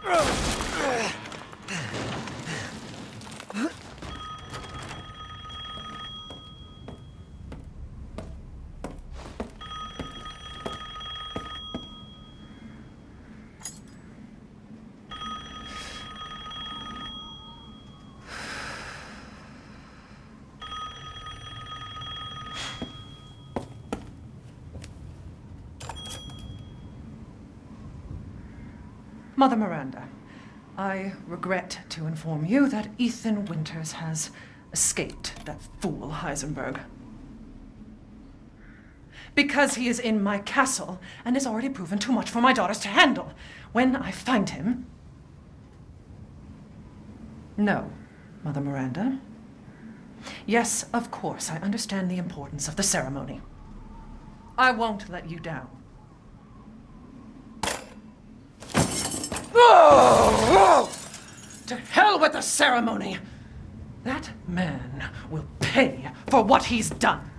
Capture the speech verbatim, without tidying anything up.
Mother Miranda, I regret to inform you that Ethan Winters has escaped that fool Heisenberg. Because he is in my castle and has already proven too much for my daughters to handle. When I find him... No, Mother Miranda. Yes, of course, I understand the importance of the ceremony. I won't let you down. Oh, oh! To hell with the ceremony! That man will pay for what he's done.